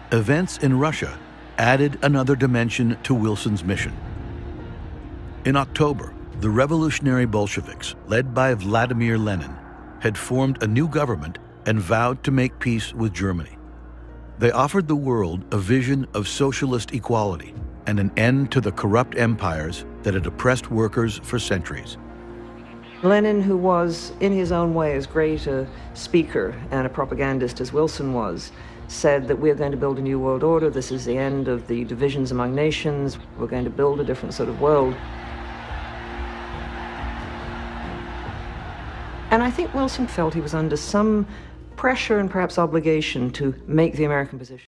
Events in Russia added another dimension to Wilson's mission. In October, the revolutionary Bolsheviks, led by Vladimir Lenin, had formed a new government and vowed to make peace with Germany. They offered the world a vision of socialist equality and an end to the corrupt empires that had oppressed workers for centuries. Lenin, who was, in his own way, as great a speaker and a propagandist as Wilson was, said that we're going to build a new world order. This is the end of the divisions among nations. We're going to build a different sort of world. And I think Wilson felt he was under some pressure and perhaps obligation to make the American position.